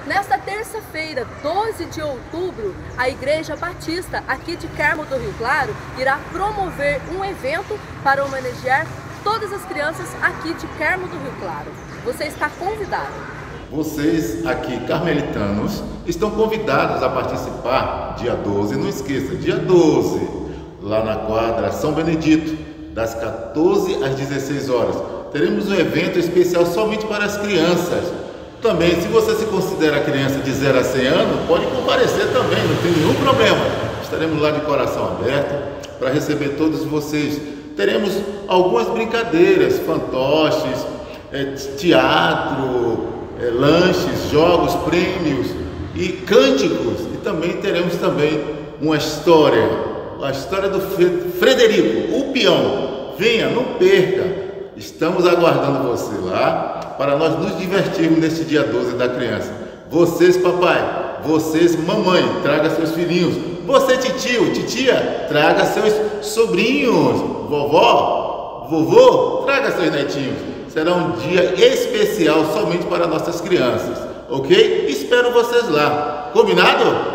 Nesta terça-feira, 12 de outubro, a Igreja Batista aqui de Carmo do Rio Claro irá promover um evento para homenagear todas as crianças aqui de Carmo do Rio Claro. Você está convidado. Vocês aqui, carmelitanos, estão convidados a participar dia 12. Não esqueça, dia 12, lá na quadra São Benedito, das 14 às 16 horas. Teremos um evento especial somente para as crianças. Também, se você se considera criança de 0 a 100 anos, pode comparecer também, não tem nenhum problema. Estaremos lá de coração aberto para receber todos vocês. Teremos algumas brincadeiras, fantoches, teatro, lanches, jogos, prêmios e cânticos. E também teremos uma história, a história do Frederico, o peão. Venha, não perca. Estamos aguardando você lá para nós nos divertirmos neste dia 12 da criança. Vocês, papai, vocês, mamãe, traga seus filhinhos. Você, titio, titia, traga seus sobrinhos. Vovó, vovô, traga seus netinhos. Será um dia especial somente para nossas crianças, ok? Espero vocês lá. Combinado?